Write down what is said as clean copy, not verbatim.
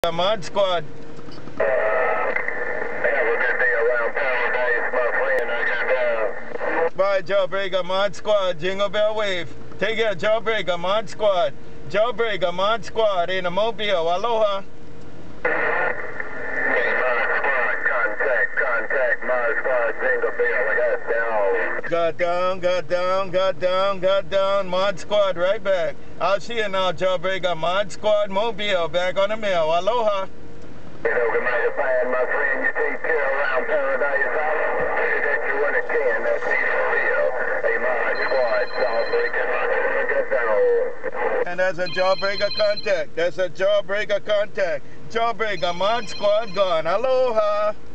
ModSquad. Have a good day around paradise, my friend. I got Bye, Jailbreaker ModSquad. Jingle Bell Wave. Take care, Jailbreaker ModSquad. Jailbreaker ModSquad in a mobile. Aloha. ModSquad, contact ModSquad, jingle bell. I got down. Got down. ModSquad right back. I'll see you now, Jailbreaker ModSquad mobile. Back on the mail. Aloha. You know, good night, fine, my friend. You take care around paradise. I'll say that you when it can. That's me for real. Hey, ModSquad, Jawbreaker, get down. And that's a Jawbreaker contact. That's a Jawbreaker contact. Jawbreaker ModSquad gone. Aloha.